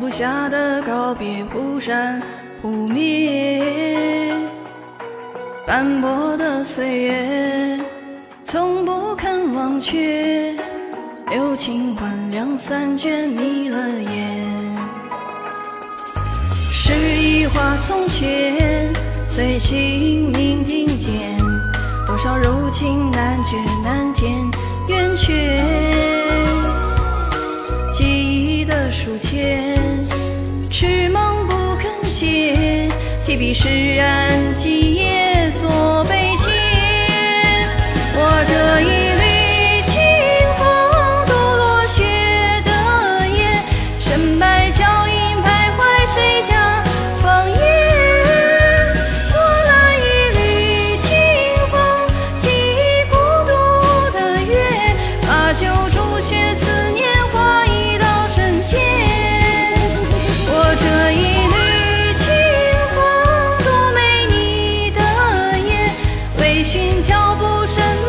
下的告别忽闪忽灭，斑驳的岁月从不肯忘却，留情换两三卷迷了眼。诗意化从前，随性命并肩，多少柔情难绝难填圆缺，记忆的书签痴梦不肯写，提笔释然几页作碑笺。我这一缕清风渡落雪的夜，深白脚印徘徊谁家枫叶。我那一缕清风记忆孤独的月，把酒煮雪思念化一道深浅。我这一缕清风多美你的眼，微醺脚步声